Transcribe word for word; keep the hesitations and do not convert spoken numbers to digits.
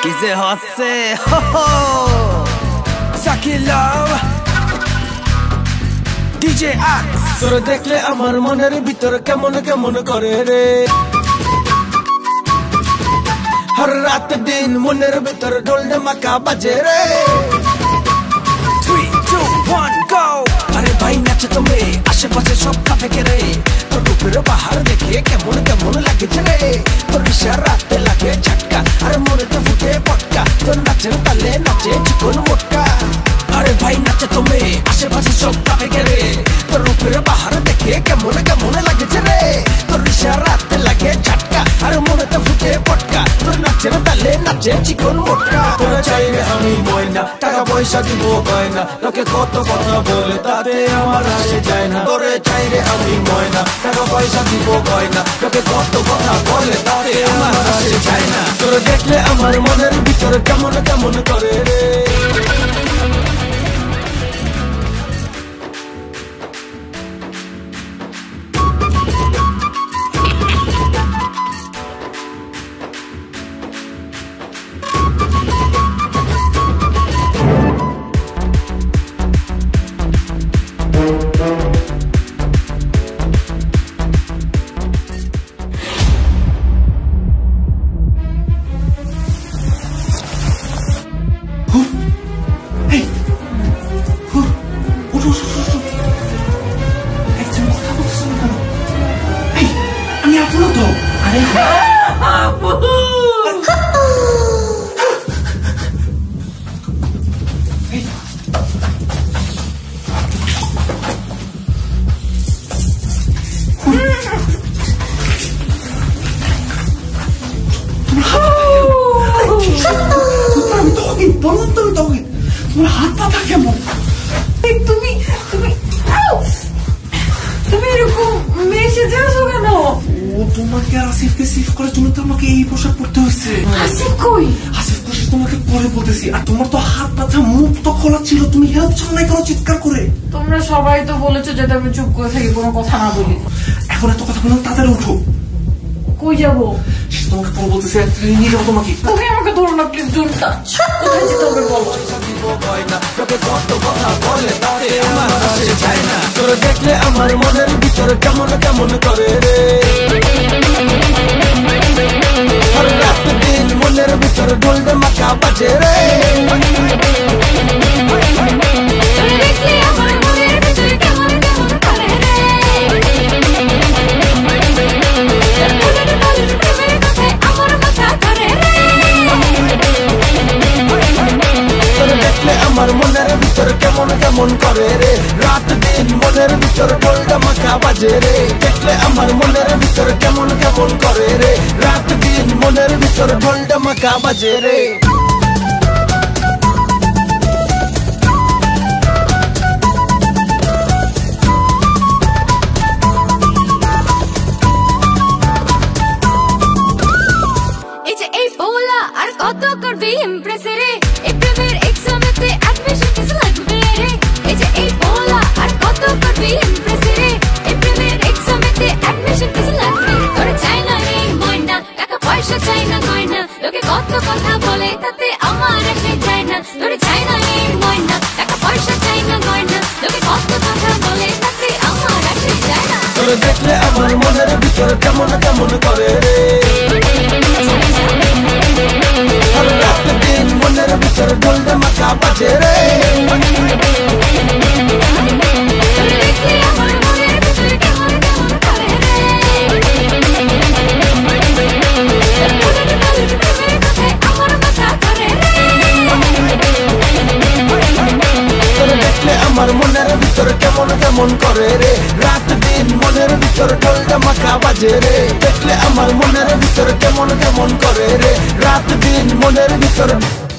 কি যে হচ্ছে সাকিলাও ডিজে আক্স তোর দেখলে আমার মনের ভিতর কেমন কেমন করে রে হর রাত দিন মনের ভিতর ঢোল ঢামাকা বাজে রে three two one go আরে ভাই নাচে তুমি আশেপাশে সব কাঁপে কে রে তোর রূপের বাহার দেখে কেমন কেমন লাগছে রে তোর ইশারাতে লাগে ঝটকা আরে মনেতে ফুটে পটকা তোর নাচের তালে নাচে চিকন মোটকা আরে ভাই নাচে তুমি আশেপাশে সব কাঁপে কে রে তোর রূপের বাহার দেখে কেমন কেমন লাগছে রে তোর ইশারাতে লাগে ঝটকা আরে মনেতে ফুটে পটকা তোর নাচের তালে নাচে চিকন মোটকা তোর চাইলে আমি ময়না টাকা পয়সা দিব গয়না লোকে কত কথা বলে তাতে আমার আসে যায় না তোরে চাইলে আমি ময়না টাকা পয়সা দিব গয়না লোকে কত কথা বলে তাতে আমার আসে যায় না তোর দেখলে আমার মনের ভিতর কেমন কেমন করে রে তোমাকে আসিফকে সিফ করার জন্য তো আমাকে এই পোশাক পরতে হয়েছে। আসিফ কই? আসিফ কই তোমাকে পরে বলতেছি। আর তোমার তো হাত পাছা মুখ তো খোলা ছিল, তুমি হেল্প চাও না কেন চিৎকার করে? তোমরা সবাই তো বলেছো যাতে আমি চুপ করে থাকি, কোনো কথা না বলি। এখন এত কথা বলো, তাড়াতাড়ি উঠো। কই যাবো? সে তোমাকে পরে বলতেছে, নিয়ে যাবো তোমাকে। তুমি আমাকে ধরো না প্লিজ, ডোন্ট টাচ। কোথায় যেতে হবে বলো? তোর দেখলে আমার মনের ভিতর কেমন কেমন করে রে হর রাত দিন মনের ভিতর ঢোল ঢামাকা বাজে রে আমার মনের ভিতর কেমন কেমন করে রে রাত দিন মনের ভিতর ঢোল ঢামাকা বাজে রে দেখলে আমার মনের ভিতর কেমন কেমন করে রে রাত দিন মনের ভিতর ঢোল ঢামাকা বাজে রে এই যে এই পোলা আর কত করবি ইমপ্রেস রে এই প্রেমের এক্সামেতে অ্যাডমিশন ফিস লাগবে রে এই যে এই পোলা আর কত করবি ইমপ্রেস রে এই প্রেমের এক্সামেতে অ্যাডমিশন ফিস লাগবে তোরে চাই না এই ময়না টাকা পয়সা চাই না গয়না লোকে কত কথা বলে তাতে আমার আসে যায় না তোরে চাই না এই ময়না টাকা পয়সা চাই না গয়না লোকে কত কথা বলে তাতে আমার আসে যায় না তোরে দেখলে আমার মনের ভিতর কেমন কেমন করে রে হর রাত দিন মনের ভিতর ঢোল ঢামাকা বাজে রে আমার মনের ভিতর কেমন কেমন করে রে রাত দিন মনের ভিতর ঢোল ঢামাকা বাজে রে দেখলে আমার মনের ভিতর কেমন কেমন করে রে রাত দিন মনের ভিতর